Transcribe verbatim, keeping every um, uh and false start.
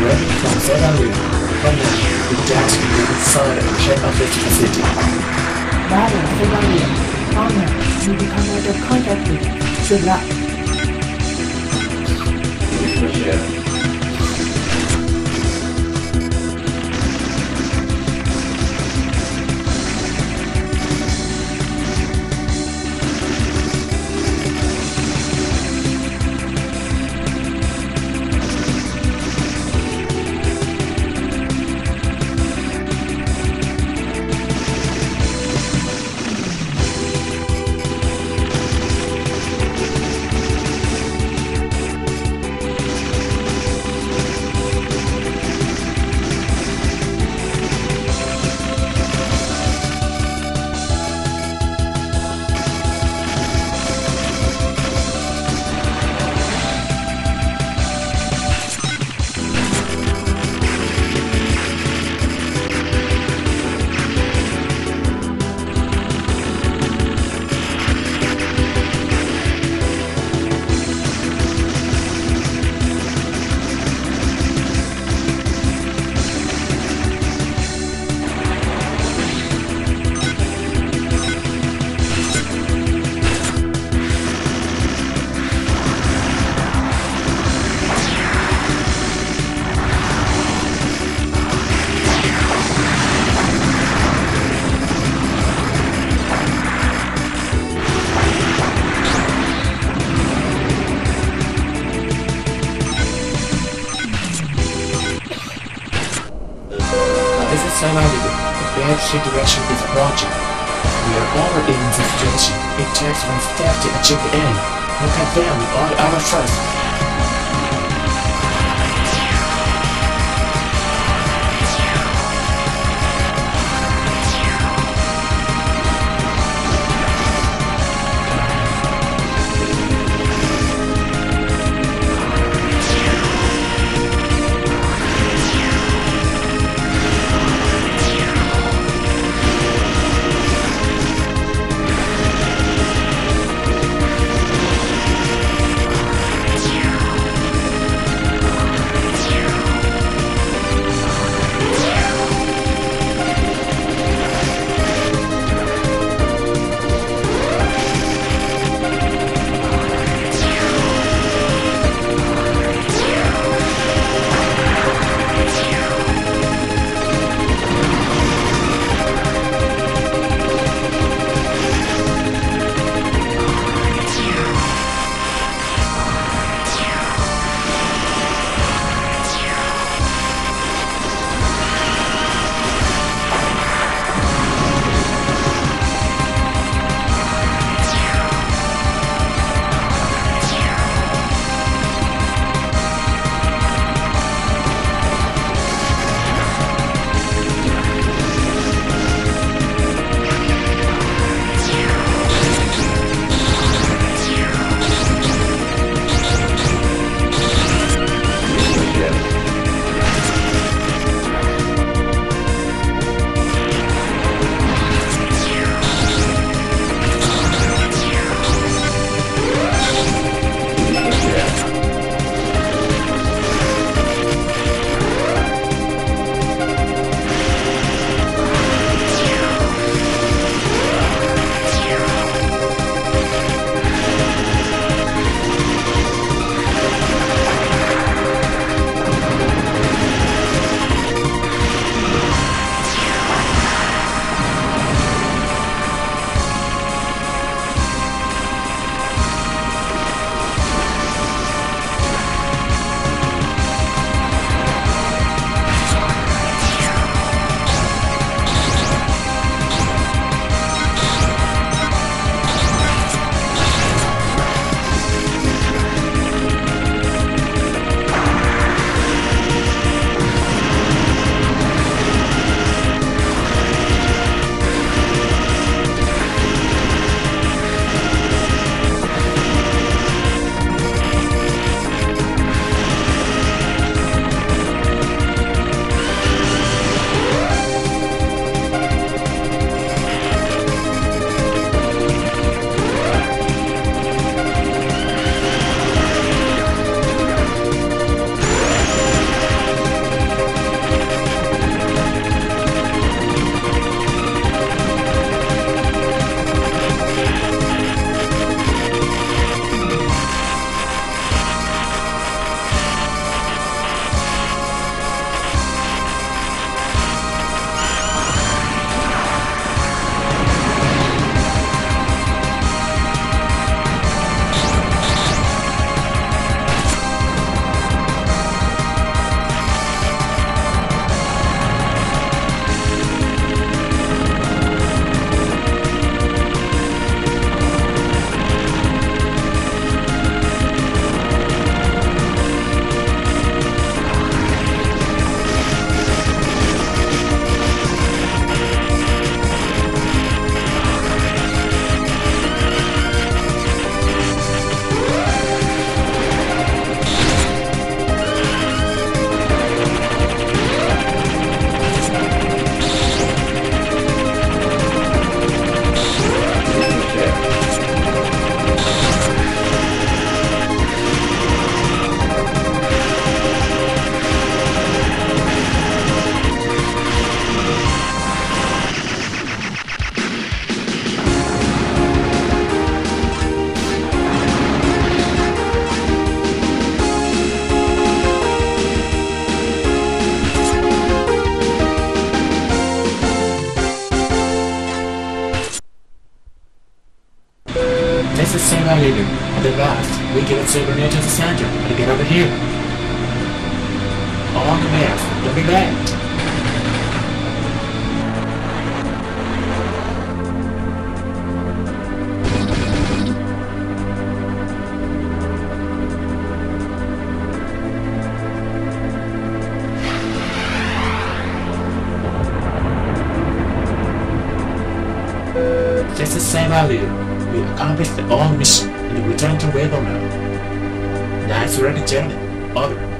ready from that area. Right now, the gas will be inside and check out this facility. Battle Fiorion. Honor, you become out of contact with it. Good luck. Surrounded, the bad situation is approaching. We are already in this situation. It takes one step to achieve the end. Look at them with all our trust. Fiorion. At the last, we get a Saber near to the center and get over here. On the map, don't be late. Just the same value. We accomplished the all mission and returned to Rebel mode. Nice work, Journey. Over.